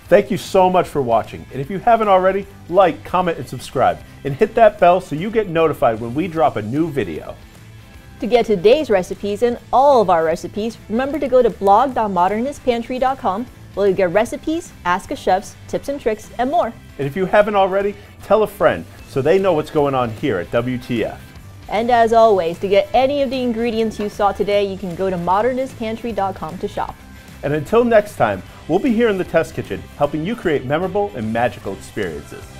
Thank you so much for watching, and if you haven't already, like, comment, and subscribe, and hit that bell so you get notified when we drop a new video. To get today's recipes and all of our recipes, remember to go to blog.modernistpantry.com where you'll get recipes, ask a chefs, tips and tricks, and more. And if you haven't already, tell a friend so they know what's going on here at WTF. And as always, to get any of the ingredients you saw today, you can go to modernistpantry.com to shop. And until next time, we'll be here in the test kitchen helping you create memorable and magical experiences.